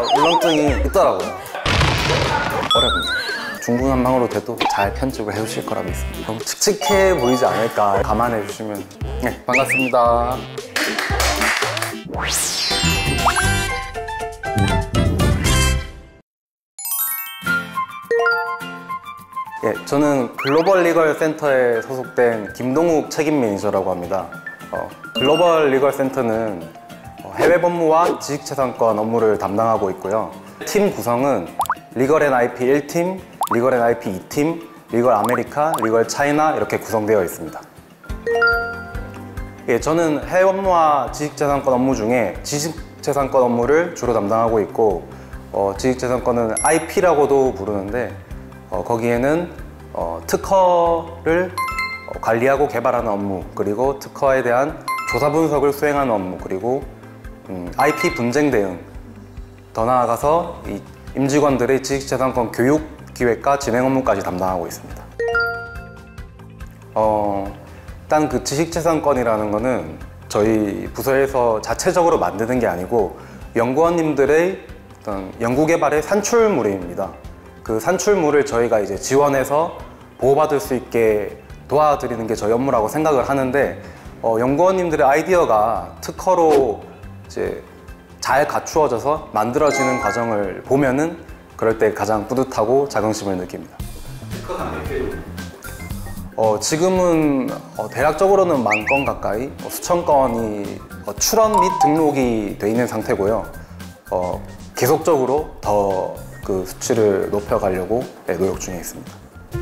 울렁증이 있더라고요. 어렵습니다. 중구난방으로 돼도 잘 편집을 해주실 거라 믿습니다. 너무 칙칙해 보이지 않을까 감안해 주시면. 네, 반갑습니다. 예, 저는 글로벌 리걸 센터에 소속된 김동욱 책임 매니저라고 합니다. 글로벌 리걸 센터는 해외 법무와 지식재산권 업무를 담당하고 있고요. 팀 구성은 리걸 앤 IP 1팀, 리걸 앤 IP 2팀, 리걸 아메리카, 리걸 차이나 이렇게 구성되어 있습니다. 예, 저는 해외 업무와 지식재산권 업무 중에 지식재산권 업무를 주로 담당하고 있고, 지식재산권은 IP라고도 부르는데 거기에는 특허를 관리하고 개발하는 업무, 그리고 특허에 대한 조사 분석을 수행하는 업무, 그리고 IP 분쟁 대응, 더 나아가서 이 임직원들의 지식재산권 교육, 기획과 진행 업무까지 담당하고 있습니다. 일단 그 지식재산권이라는 거는 저희 부서에서 자체적으로 만드는 게 아니고 연구원님들의 어떤 연구개발의 산출물입니다. 그 산출물을 저희가 이제 지원해서 보호받을 수 있게 도와드리는 게 저희 업무라고 생각을 하는데, 연구원님들의 아이디어가 특허로 이제 잘 갖추어져서 만들어지는 과정을 보면은 그럴 때 가장 뿌듯하고 자긍심을 느낍니다. 특허가 몇 개 정도? 지금은 대략적으로는 10,000건 가까이, 수천 건이 출원 및 등록이 돼 있는 상태고요. 계속적으로 더 그 수치를 높여가려고 노력 중에 있습니다.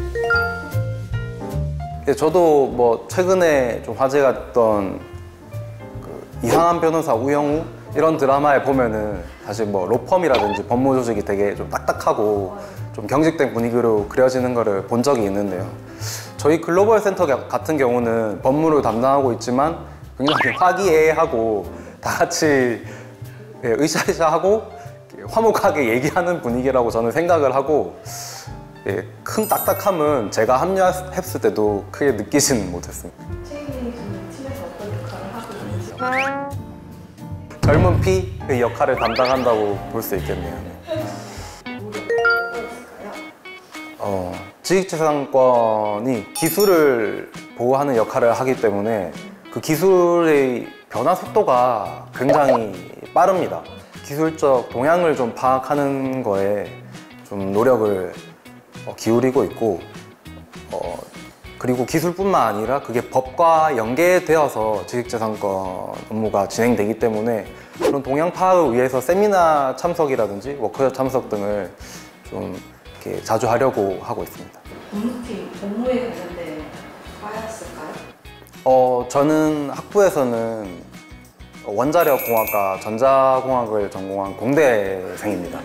저도 뭐 최근에 좀 화제가 됐던 그 이상한 변호사 우영우 이런 드라마에 보면은 사실 뭐 로펌이라든지 법무 조직이 되게 좀 딱딱하고 좀 경직된 분위기로 그려지는 거를 본 적이 있는데요. 저희 글로벌 센터 같은 경우는 법무를 담당하고 있지만 굉장히 화기애애하고 다 같이 으쌰으쌰하고 화목하게 얘기하는 분위기라고 저는 생각을 하고, 큰 딱딱함은 제가 합류했을 때도 크게 느끼지는 못했습니다. 책임님이 팀에서 어떤 역할을 하고 있는지? 젊은 피의 역할을 담당한다고 볼 수 있겠네요. 지식재산권이 기술을 보호하는 역할을 하기 때문에 그 기술의 변화 속도가 굉장히 빠릅니다. 기술적 동향을 좀 파악하는 거에 좀 노력을 기울이고 있고, 그리고 기술뿐만 아니라 그게 법과 연계되어서 지식재산권 업무가 진행되기 때문에 그런 동향 파악을 위해서 세미나 참석이라든지 워크숍 참석 등을 좀 이렇게 자주 하려고 하고 있습니다. 법무팀, 업무에 관련된 과였을까요? 저는 학부에서는 원자력공학과 전자공학을 전공한 공대생입니다.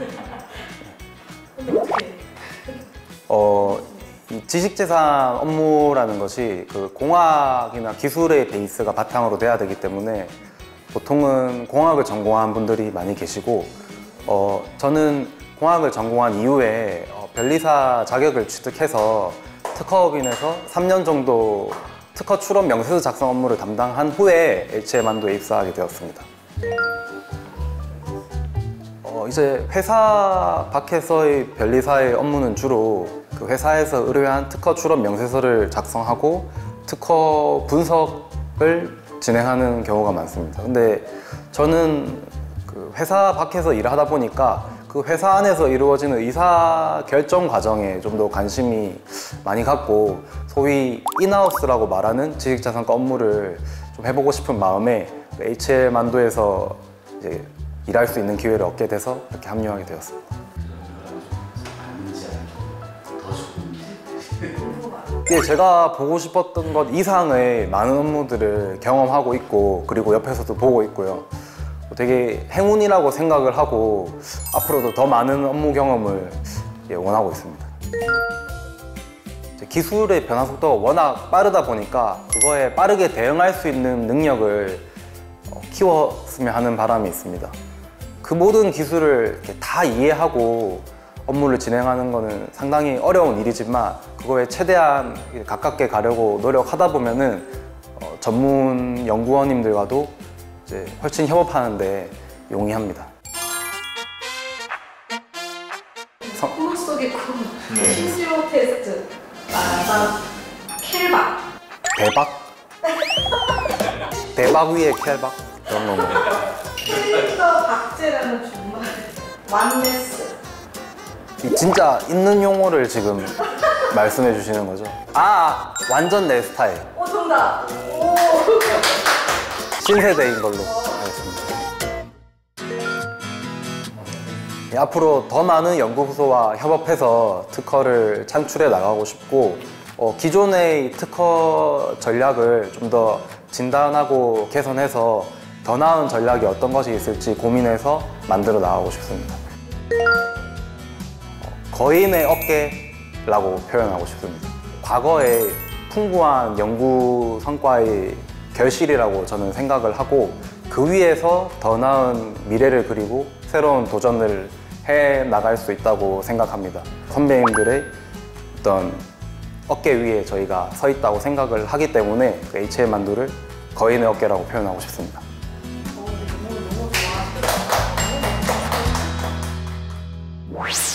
이 지식재산 업무라는 것이 그 공학이나 기술의 베이스가 바탕으로 돼야 되기 때문에 보통은 공학을 전공한 분들이 많이 계시고, 저는 공학을 전공한 이후에 변리사 자격을 취득해서 특허법인에서 3년 정도 특허 출원 명세서 작성 업무를 담당한 후에 HM안도에 입사하게 되었습니다. 이제 회사 밖에서의 변리사의 업무는 주로 그 회사에서 의뢰한 특허 출원 명세서를 작성하고 특허 분석을 진행하는 경우가 많습니다. 근데 저는 그 회사 밖에서 일을 하다 보니까 그 회사 안에서 이루어지는 의사 결정 과정에 좀 더 관심이 많이 갖고, 소위 인하우스라고 말하는 지식재산권 업무를 좀 해보고 싶은 마음에 HM안도에서 이제 일할 수 있는 기회를 얻게 돼서 이렇게 합류하게 되었습니다. 예, 제가 보고 싶었던 것 이상의 많은 업무들을 경험하고 있고, 그리고 옆에서도 보고 있고요. 되게 행운이라고 생각을 하고 앞으로도 더 많은 업무 경험을 원하고 있습니다. 기술의 변화 속도가 워낙 빠르다 보니까 그거에 빠르게 대응할 수 있는 능력을 키웠으면 하는 바람이 있습니다. 그 모든 기술을 다 이해하고 업무를 진행하는 것은 상당히 어려운 일이지만 그거에 최대한 가깝게 가려고 노력하다 보면은 전문 연구원님들과도 이제 훨씬 협업하는 데 용이합니다. 꿈 속의 꿈. 심시로 테스트. 빠밤. 켈박. 대박? 대박 위에 켈박? 그런 건가요? 캘린더 박제라는 준말. 완네스. 진짜 있는 용어를 지금 말씀해 주시는 거죠? 아, 완전 내 스타일. 오, 정답. 오. 신세대인 걸로 하겠습니다. 앞으로 더 많은 연구소와 협업해서 특허를 창출해 나가고 싶고 기존의 특허 전략을 좀 더 진단하고 개선해서 더 나은 전략이 어떤 것이 있을지 고민해서 만들어 나가고 싶습니다. 거인의 어깨라고 표현하고 싶습니다. 과거에 풍부한 연구 성과의 결실이라고 저는 생각을 하고 그 위에서 더 나은 미래를 그리고 새로운 도전을 해 나갈 수 있다고 생각합니다. 선배님들의 어떤 어깨 위에 저희가 서 있다고 생각을 하기 때문에 그 HL 만두를 거인의 어깨라고 표현하고 싶습니다. 너무 좋아.